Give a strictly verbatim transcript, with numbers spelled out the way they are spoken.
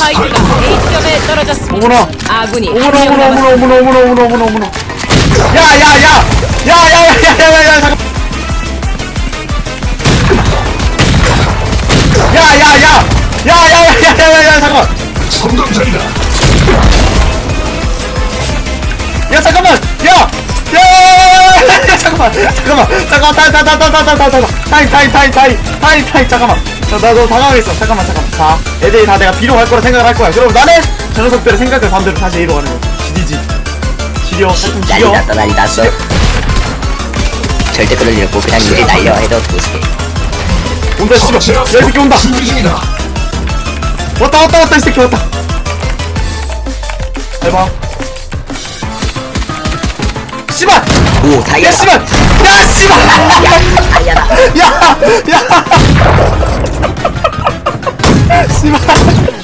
스파이크가 A점에 떨어졌습니다. 어머나. 아군이 어머나 한 명 어머나 어머나 남았습니다. 어머나 어머나 어머나 어머나 어머나. 야야야 야야야야야야 잠깐. 야야야 야야야야야야 잠깐만. 성감자이다. 야 잠깐만. 야. 야 잠깐만 잠깐만 잠깐만 타타타타타타타 타임 타임 타임 타임 타임 타임 잠깐만. 나 너 당황했어. 잠깐만 잠깐만. 자 애들이 다 내가 B로 갈 거라 생각을 할 거야. 그럼 나는 저 녀석들의 생각을 반대로 다시 A로 가는 거야. 지리지. 지려. 하여튼 난리 지려. 났다 난리 났어. 절대 그럴 일 없고 그냥 일이 날려 해도 도시게. 온다 씨발. 야 이 새끼 온다. 준비 중이다. 왔다 왔다 왔다 이 새끼 왔다. 해봐. 씨발. 오 다이아. 야 씨발. 야 씨발. 다이아다. 야 야. 씨발.